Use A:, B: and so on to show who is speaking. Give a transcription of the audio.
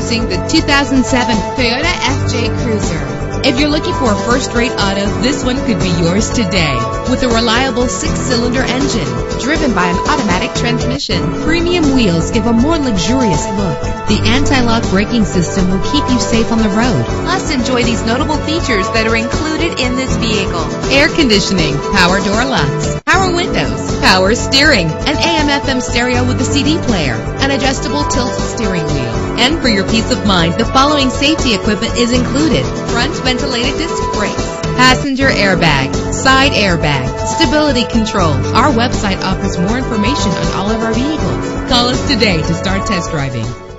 A: Introducing the 2007 Toyota FJ Cruiser. If you're looking for a first-rate auto, this one could be yours today. With a reliable 6-cylinder engine driven by an automatic transmission, premium wheels give a more luxurious look. The anti-lock braking system will keep you safe on the road. Plus, enjoy these notable features that are included in this vehicle: air conditioning, power door locks, power windows, power steering, an AM/FM stereo with a CD player, an adjustable tilt steering wheel. And for your peace of mind, the following safety equipment is included: front ventilated disc brakes, passenger airbag, side airbag, stability control. Our website offers more information on all of our vehicles. Call us today to start test driving.